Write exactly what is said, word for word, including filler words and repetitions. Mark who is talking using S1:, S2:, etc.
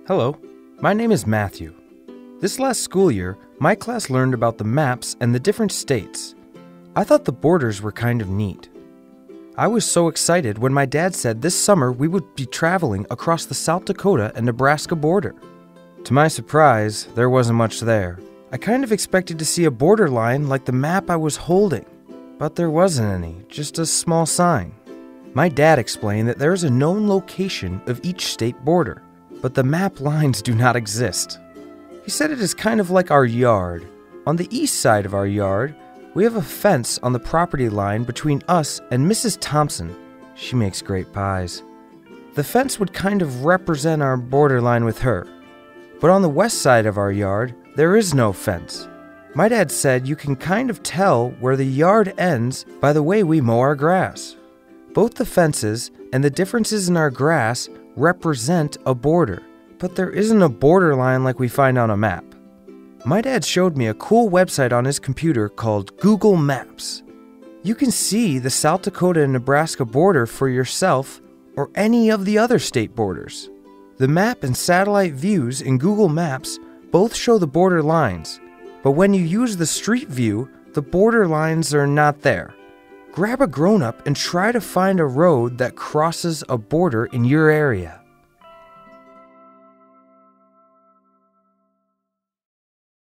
S1: Hello, my name is Matthew. This last school year, my class learned about the maps and the different states. I thought the borders were kind of neat. I was so excited when my dad said this summer we would be traveling across the South Dakota and Nebraska border. To my surprise, there wasn't much there. I kind of expected to see a border line like the map I was holding, but there wasn't any, just a small sign. My dad explained that there is a known location of each state border, but the map lines do not exist. He said it is kind of like our yard. On the east side of our yard, we have a fence on the property line between us and Missus Thompson. She makes great pies. The fence would kind of represent our borderline with her. But on the west side of our yard, there is no fence. My dad said you can kind of tell where the yard ends by the way we mow our grass. Both the fences and the differences in our grass represent a border, but there isn't a borderline like we find on a map. My dad showed me a cool website on his computer called Google Maps. You can see the South Dakota and Nebraska border for yourself or any of the other state borders. The map and satellite views in Google Maps both show the border lines, but when you use the street view, the border lines are not there. Grab a grown-up and try to find a road that crosses a border in your area.